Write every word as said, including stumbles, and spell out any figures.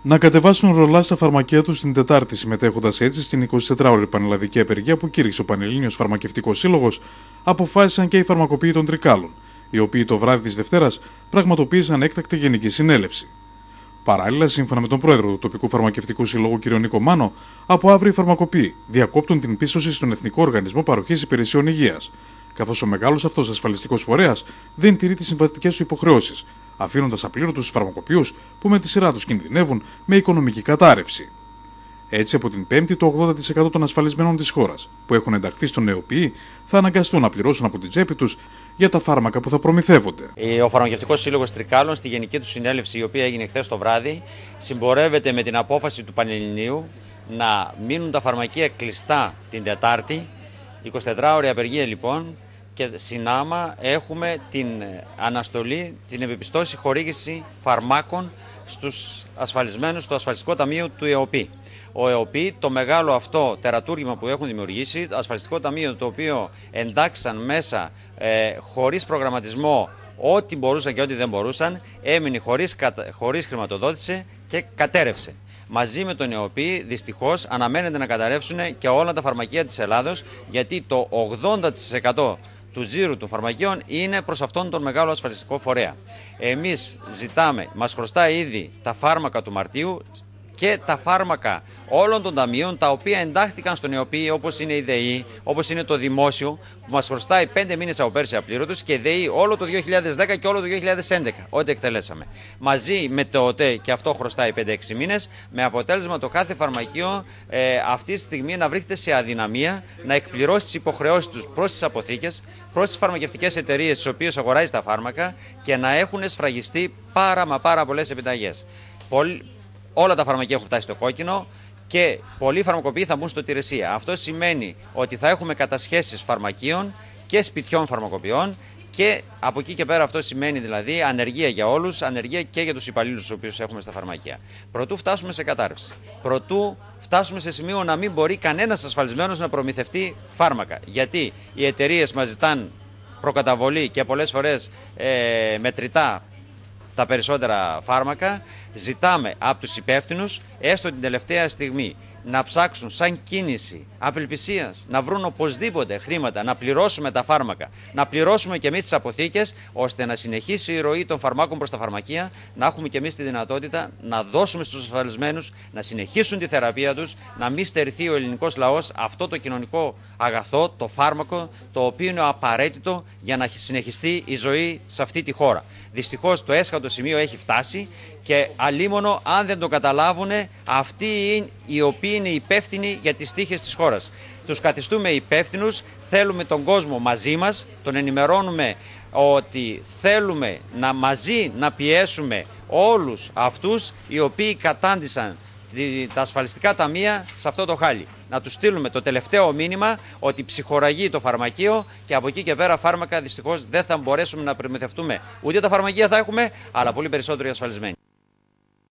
να κατεβάσουν ρολά στα φαρμακεία τους την Τετάρτη, συμμετέχοντας έτσι στην εικοσιτετράωρη πανελλαδική απεργία που κήρυξε ο Πανελλήνιος Φαρμακευτικός Σύλλογος, αποφάσισαν και οι φαρμακοποιοί των Τρικάλων, οι οποίοι το βράδυ της Δευτέρας πραγματοποίησαν έκτακτη γενική συνέλευση. Παράλληλα, σύμφωνα με τον πρόεδρο του τοπικού φαρμακευτικού συλλόγου κ. Νίκο Μάνο, από αύριο οι φαρμακοποιοί διακόπτουν την πίστοση στον Εθνικό Οργανισμό Παροχής Υπηρεσιών Υγείας, καθώς ο μεγάλος αυτός ασφαλιστικός φορέας δεν τηρεί τις συμβατικές του υποχρεώσεις, αφήνοντας απλήρωτους τους φαρμακοποιούς που με τη σειρά τους κινδυνεύουν με οικονομική κατάρρευση. Έτσι, από την Πέμπτη, το ογδόντα τοις εκατό των ασφαλισμένων της χώρας που έχουν ενταχθεί στον ΕΟΠΗ θα αναγκαστούν να πληρώσουν από την τσέπη τους για τα φάρμακα που θα προμηθεύονται. Ο Φαρμακευτικός Σύλλογος Τρικάλων, στη γενική του συνέλευση, η οποία έγινε χθες το βράδυ, συμπορεύεται με την απόφαση του Πανελληνίου να μείνουν τα φαρμακεία κλειστά την Τετάρτη, εικοσιτετράωρη απεργία λοιπόν, και συνάμα έχουμε την αναστολή, την επεπιστώση χορήγηση φαρμάκων στους ασφαλισμένους στο ασφαλιστικό ταμείο του ΕΟΠΗ. Ο ΕΟΠΗ, το μεγάλο αυτό τερατούργημα που έχουν δημιουργήσει, το ασφαλιστικό ταμείο το οποίο εντάξαν μέσα ε, χωρίς προγραμματισμό ό,τι μπορούσαν και ό,τι δεν μπορούσαν, έμεινε χωρίς, χωρίς χρηματοδότηση και κατέρευσε. Μαζί με τον ΕΟΠΗ δυστυχώς αναμένεται να καταρρεύσουν και όλα τα φαρμακεία της Ελλάδος, γιατί το ογδόντα τοις εκατό του τζίρου των φαρμακείων είναι προς αυτόν τον μεγάλο ασφαλιστικό φορέα. Εμείς ζητάμε, μας χρωστάει ήδη τα φάρμακα του Μαρτίου και τα φάρμακα όλων των ταμείων τα οποία εντάχθηκαν στον ΕΟΠΗ, όπως είναι η ΔΕΗ, όπως είναι το Δημόσιο, που μας χρωστάει πέντε μήνες από πέρσι απλήρωτους, και ΔΕΗ όλο το δύο χιλιάδες δέκα και όλο το δύο χιλιάδες έντεκα, ό,τι εκτελέσαμε. Μαζί με το ΟΤΕ, και αυτό χρωστάει πέντε έξι μήνες, με αποτέλεσμα το κάθε φαρμακείο ε, αυτή τη στιγμή να βρίσκεται σε αδυναμία να εκπληρώσει τις υποχρεώσεις τους προς τις αποθήκες, προς τις φαρμακευτικές εταιρείες τις οποίες αγοράζει τα φάρμακα, και να έχουν σφραγιστεί πάρα μα πάρα πολλές επιταγές. Πολύ, Όλα τα φαρμακεία έχουν φτάσει στο κόκκινο και πολλοί φαρμακοποιοί θα μπουν στο τηρεσία. Αυτό σημαίνει ότι θα έχουμε κατασχέσεις φαρμακείων και σπιτιών φαρμακοποιών, και από εκεί και πέρα αυτό σημαίνει δηλαδή ανεργία για όλους, ανεργία και για τους υπαλλήλους τους οποίους έχουμε στα φαρμακεία. Προτού φτάσουμε σε κατάρρευση, προτού φτάσουμε σε σημείο να μην μπορεί κανένας ασφαλισμένος να προμηθευτεί φάρμακα. Γιατί οι εταιρείες μας ζητάνε προκαταβολή και πολλές φορές ε, μετρητά τα περισσότερα φάρμακα. Ζητάμε από τους υπεύθυνους, έστω την τελευταία στιγμή, να ψάξουν σαν κίνηση απελπισίας, να βρουν οπωσδήποτε χρήματα, να πληρώσουμε τα φάρμακα, να πληρώσουμε και εμείς τις αποθήκες, ώστε να συνεχίσει η ροή των φαρμάκων προς τα φαρμακεία, να έχουμε και εμείς τη δυνατότητα να δώσουμε στους ασφαλισμένους να συνεχίσουν τη θεραπεία τους, να μην στερηθεί ο ελληνικός λαός αυτό το κοινωνικό αγαθό, το φάρμακο, το οποίο είναι απαραίτητο για να συνεχιστεί η ζωή σε αυτή τη χώρα. Δυστυχώς το έσχατο σημείο έχει φτάσει, και αλίμονο αν δεν το καταλάβουν αυτοί οι οποίοι είναι υπεύθυνοι για τις τύχες της χώρας. Τους καθιστούμε υπεύθυνους, θέλουμε τον κόσμο μαζί μας, τον ενημερώνουμε ότι θέλουμε να μαζί να πιέσουμε όλους αυτούς οι οποίοι κατάντησαν τα ασφαλιστικά ταμεία σε αυτό το χάλι. Να τους στείλουμε το τελευταίο μήνυμα ότι ψυχοραγεί το φαρμακείο, και από εκεί και πέρα φάρμακα δυστυχώς δεν θα μπορέσουμε να προμηθευτούμε. Ούτε τα φαρμακεία θα έχουμε, αλλά πολύ περισσότερο οι ασφαλισμένοι.